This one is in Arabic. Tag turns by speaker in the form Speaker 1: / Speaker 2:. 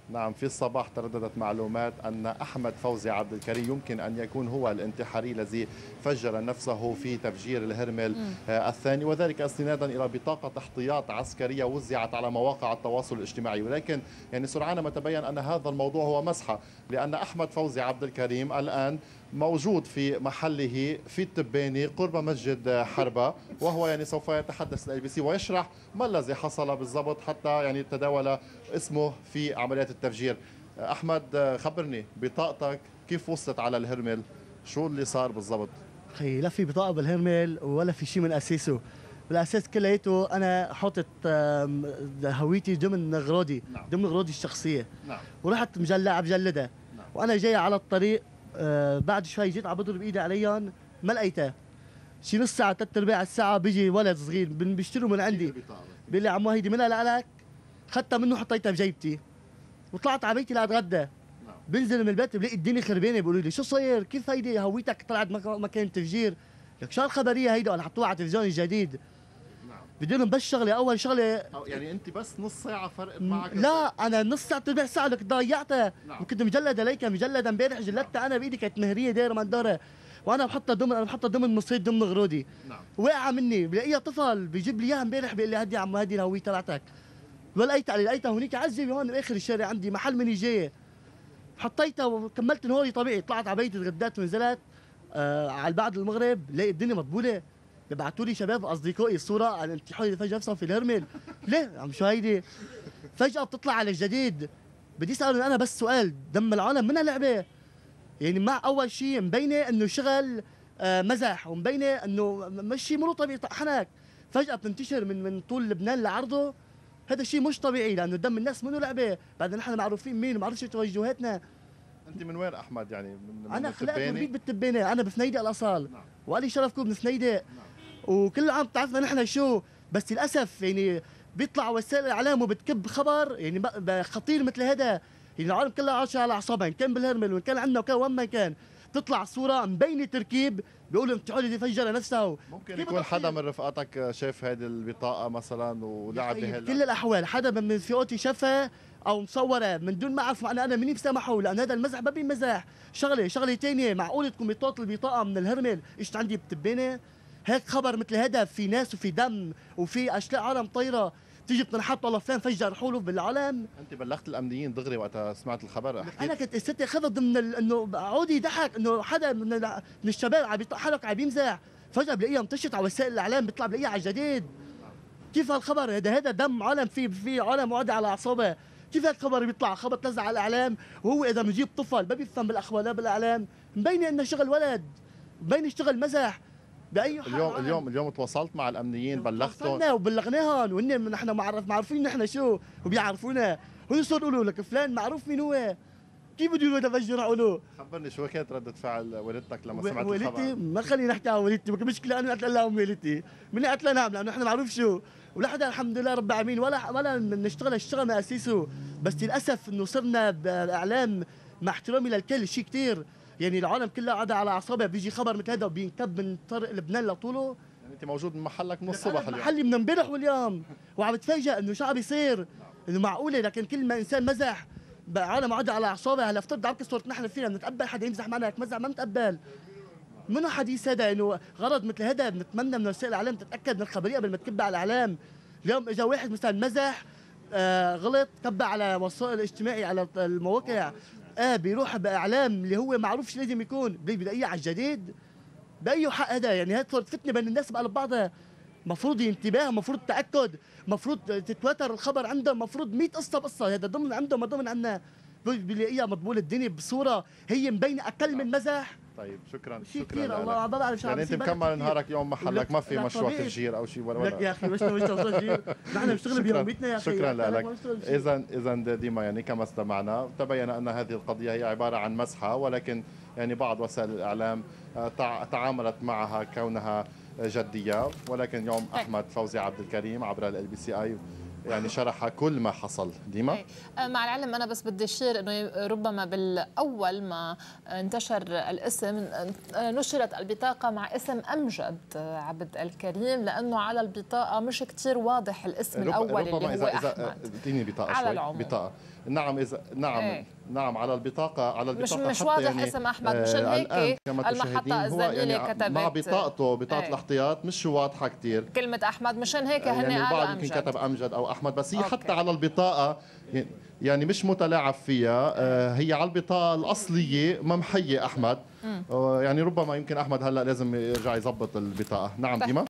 Speaker 1: نعم، في الصباح ترددت معلومات أن أحمد فوزي عبد الكريم يمكن أن يكون هو الانتحاري الذي فجر نفسه في تفجير الهرمل الثاني، وذلك استنادا إلى بطاقة احتياط عسكرية وزعت على مواقع التواصل الاجتماعي. ولكن يعني سرعان ما تبين أن هذا الموضوع هو مسحة، لأن أحمد فوزي عبد الكريم الآن موجود في محله في التباني قرب مسجد حربة، وهو يعني سوف يتحدث للأي بي سي ويشرح ما الذي حصل بالضبط حتى يعني تداول اسمه في عمليات التفجير. أحمد، خبرني بطاقتك كيف وصلت على الهرمل؟ شو اللي صار بالضبط؟
Speaker 2: اخي لا في بطاقه بالهرمل ولا في شيء من اساسه. بالاساس كلياته انا حاطط هويتي ضمن اغراضي، ضمن اغراضي الشخصيه. ورحت مجلدها. وانا جاي على الطريق بعد شوي جيت عم بضرب بايدي عليهم ما لقيتها. شي نص ساعه ثلاث ارباع الساعه بيجي ولد صغير بيشتروا من عندي بيقول لي عمو هيدي منها لك. اخذتها منه حطيتها بجيبتي وطلعت على بيتي لاتغدى. بنزل من البيت بلاقي الدنيا خربانه، بيقولوا لي شو صاير؟ كيف هيدي هويتك طلعت مكان تفجير؟ لك شو الخبريه هيدي؟ انا حطوها على التلفزيون الجديد. بدي لهم بس شغله، اول شغله
Speaker 1: يعني انت بس نص ساعه فرق معك؟
Speaker 2: لا انا نص ساعه ربع ساعه لك ضيعتها. وكنت مجلده ليك مجلده امبارح جلدتها انا بايدي، كانت مهريه دايره من دارها، وانا بحطها ضمن مصيد ضمن غرودي. وقع مني بلاقيها طفل بيجيب لي اياها امبارح بيقول لي هدي يا عمو هدي الهويه تبعتك. لقيتها هونيك عزبي هون باخر الشارع عندي محل مني جاي. حطيتها وكملت نهاري طبيعي، طلعت على بيتي تغديت ونزلت على بعد المغرب لاقي الدنيا مطبوله. ببعثوا لي شباب اصدقائي الصوره على الانتحار اللي فجاه نفسهم في الهرمل. ليه عم شو هيدي؟ فجاه بتطلع على الجديد. بدي اسالهم انا بس سؤال، دم العالم منها لعبه؟ يعني مع اول شيء مبينه انه شغل مزح، ومبينه انه مش شيء مو طبيعي طحنك. فجاه بتنتشر من طول لبنان لعرضه. هذا شيء مش طبيعي لانه دم الناس منه لعبه، بعدين نحن معروفين مين وما بعرفش توجهاتنا.
Speaker 1: انت من وين احمد؟ يعني من
Speaker 2: انا خلقت وربيت بالتبانه، انا بفنيدق الاصال. والي شرف كوب من فنيدق. وكل عام بتعرفنا نحن شو، بس للاسف يعني بيطلع وسائل الاعلام وبتكب خبر يعني خطير مثل هذا. يعني العالم كلها عايشه على اعصابها، ان كان بالهرمل وان كان عندنا وكان وين ما كان. تطلع صوره مبينه تركيب بيقولوا انتحاري دي فجر نفسها.
Speaker 1: ممكن يكون حدا من رفقاتك شاف هذه البطاقه مثلا ولعب بهال
Speaker 2: كل الاحوال حدا من رفقاتي شافها او مصوره من دون ما اعرف انا مني بسامحه، لان هذا المزح ما بيمزح. شغله ثانيه، معقول تكون بطاقه البطاقه من الهرمل اجت عندي بتبانه؟ هيك خبر مثل هذا في ناس وفي دم وفي اشلاء عالم طايره تيجي بتنحط والله فلان فجر حوله بالعالم.
Speaker 1: انت بلغت الامنيين دغري وقت سمعت الخبر؟
Speaker 2: انا كنت قصتي اخذت ضمن انه عودي ضحك انه حدا من الشباب عم يضحك عم يمزح، فجاه بلاقيها انتشرت على وسائل الاعلام، بيطلع بلاقيها على الجديد. كيف هالخبر؟ هذا دم عالم، في عالم قاعده على اعصابها. كيف هالخبر بيطلع خبر تلزق على الاعلام وهو اذا بنجيب طفل ما بيفهم بالاخبار لا بالاعلام، مبينه انه شغل ولد، مبينه اشتغل مزح. باي
Speaker 1: اليوم تواصلت مع الامنيين، بلغتهم
Speaker 2: وبلغناهم، وهن نحن معروفين نحن شو وبيعرفونا. هو صار يقولوا لك فلان معروف مين هو، كيف بده يقولوا تفجر عقله؟
Speaker 1: خبرني شو كانت ردة فعل والدتك لما سمعت الخبر؟
Speaker 2: والدتي ما خليني نحكي عن والدتي، مشكله انا قلت لها والدتي من قلت لها نعم لانه نحن معروف شو، ولحدا الحمد لله رب العالمين ولا نشتغل الشغل من اساسه. بس للاسف انه صرنا باعلام مع احترامي للكل شيء كثير، يعني العالم كلها قاعده على اعصابها، بيجي خبر مثل هذا وبينكب من طريق لبنان لطوله.
Speaker 1: يعني انت موجود من محلك من الصبح اليوم؟
Speaker 2: محلي من امبارح واليوم، وعم بتفاجئ انه شو عم بيصير، انه معقوله. لكن كل ما انسان مزح عالم قاعده على اعصابها. هلا افترض عم صورة نحن فينا بنتقبل حدا يمزح معنا هيك مزح؟ ما بنتقبل. منو حديث هذا؟ انه غرض مثل هذا بنتمنى من وسائل الاعلام تتاكد من الخبريه قبل ما تكبها على الاعلام. اليوم اجى واحد مثلا مزح غلط كبها على وسائل الاجتماعي على المواقع، بيروح باعلام اللي هو معروف شو لازم يكون، بلاقيه على الجديد. باي حق هذا؟ يعني هي صارت فتنه بين الناس بقلب بعضها. مفروض انتباه، مفروض تاكد، مفروض تتواتر الخبر عندهم، مفروض 100 قصه هذا ضمن عندهم ما ضمن عنا. بلاقيها مطبول الدنيا بصوره هي مبينه اقل من مزح.
Speaker 1: طيب شكرا
Speaker 2: الله عم بعرف شو
Speaker 1: يعني انت مكمل نهارك اليوم محلك ما في مشروع تفجير او شيء ولا
Speaker 2: لك يا اخي مش مشروع تفجير، نحن بنشتغل بيوميتنا يا اخي.
Speaker 1: شكرا لك. اذا ديما يعني كما استمعنا تبين ان هذه القضيه هي عباره عن مسحه، ولكن يعني بعض وسائل الاعلام تعاملت معها كونها جديه. ولكن اليوم احمد فوزي عبد الكريم عبر ال بي سي اي يعني شرح كل ما حصل. ديما
Speaker 3: مع العلم انا بس بدي اشير انه ربما بالاول ما انتشر الاسم نشرت البطاقه مع اسم امجد عبد الكريم، لانه على البطاقه مش كثير واضح الاسم الاول اللي هو احمد.
Speaker 1: اديني بطاقه
Speaker 3: على
Speaker 1: شوي
Speaker 3: العموم.
Speaker 1: بطاقه نعم اذا نعم على البطاقه
Speaker 3: مش واضح يعني اسم احمد، مشان هيك المحطه الزميله
Speaker 1: يعني
Speaker 3: كتبت
Speaker 1: مع بطاقه الاحتياط مش واضحه كثير
Speaker 3: كلمه احمد، مشان هيك هن
Speaker 1: يعني
Speaker 3: قالوا
Speaker 1: امجد، يمكن كتب امجد او احمد، بس هي حتى على البطاقه يعني مش متلاعب فيها. هي على البطاقه الاصليه ممحيه احمد. يعني ربما يمكن احمد هلا لازم يرجع يظبط البطاقه. نعم ديما.